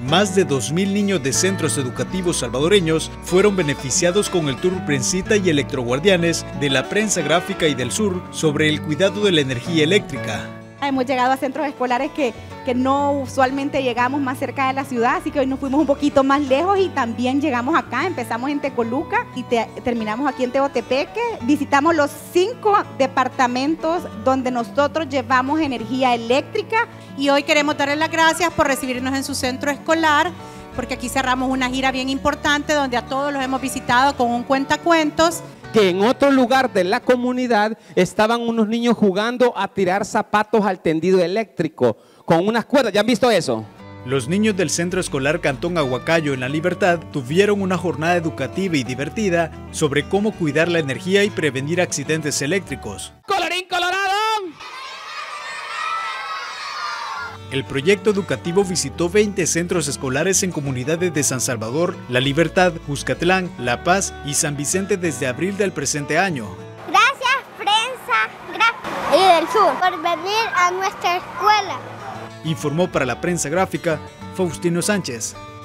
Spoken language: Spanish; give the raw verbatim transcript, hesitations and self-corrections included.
Más de dos mil niños de centros educativos salvadoreños fueron beneficiados con el tour Prensita y Electroguardianes de la Prensa Gráfica y del Sur sobre el cuidado de la energía eléctrica. Hemos llegado a centros escolares que, que no usualmente llegamos más cerca de la ciudad, así que hoy nos fuimos un poquito más lejos y también llegamos acá, empezamos en Tecoluca y te, terminamos aquí en Teotepeque. Visitamos los cinco departamentos donde nosotros llevamos energía eléctrica. Y hoy queremos darles las gracias por recibirnos en su centro escolar, porque aquí cerramos una gira bien importante donde a todos los hemos visitado con un cuentacuentos. Que en otro lugar de la comunidad estaban unos niños jugando a tirar zapatos al tendido eléctrico con unas cuerdas. ¿Ya han visto eso? Los niños del Centro Escolar Cantón Aguacayo en La Libertad tuvieron una jornada educativa y divertida sobre cómo cuidar la energía y prevenir accidentes eléctricos. ¡Colorín colorado! El proyecto educativo visitó veinte centros escolares en comunidades de San Salvador, La Libertad, Cuscatlán, La Paz y San Vicente desde abril del presente año. Gracias, Prensa Gráfica y del Sur, por venir a nuestra escuela. Informó para la Prensa Gráfica Faustino Sánchez.